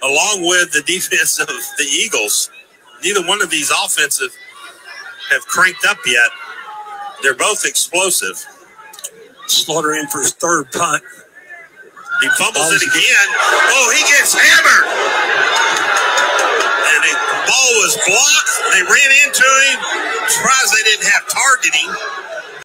along with the defense of the Eagles. Neither one of these offensive have cranked up yet. They're both explosive. Slaughter in for his third punt. He fumbles it again. Oh, he gets hammered. And the ball was blocked. They ran into him. Surprised they didn't have targeting.